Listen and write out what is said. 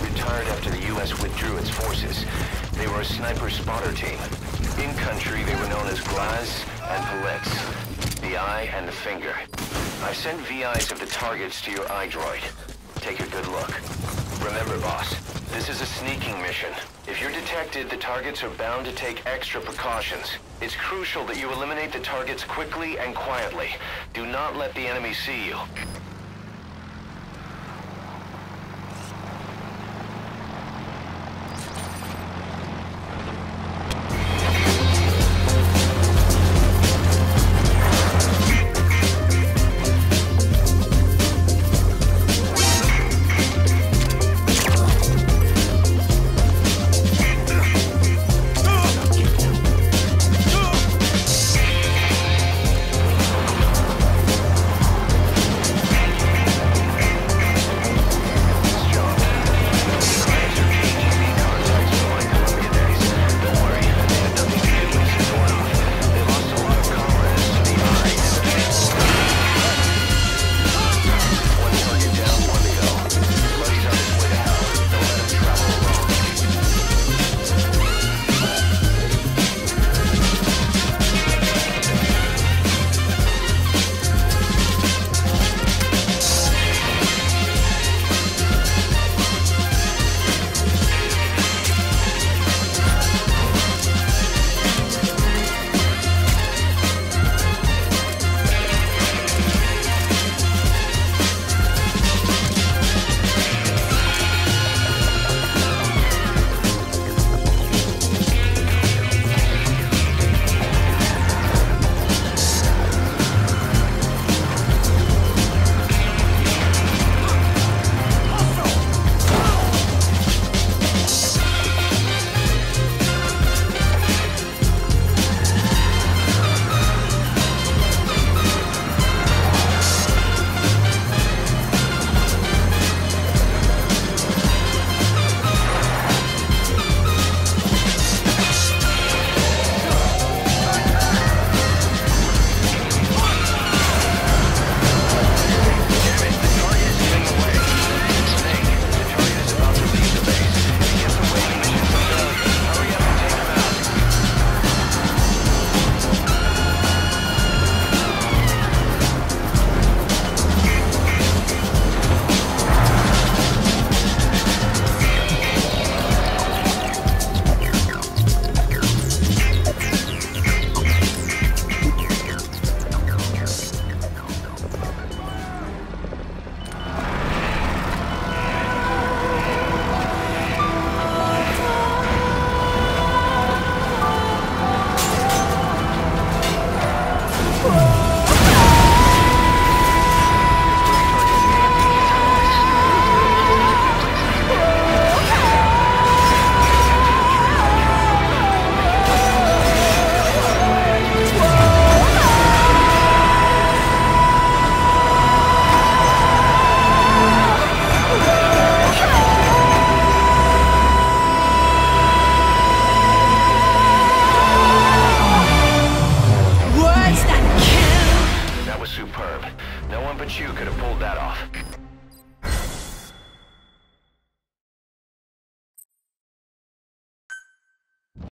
retired after the U.S. withdrew its forces. They were a sniper spotter team. In country, they were known as Glaz and Palitz, the eye and the finger. I've sent VIs of the targets to your iDroid. Take a good look. Remember, boss, this is a sneaking mission. If you're detected, the targets are bound to take extra precautions. It's crucial that you eliminate the targets quickly and quietly. Do not let the enemy see you.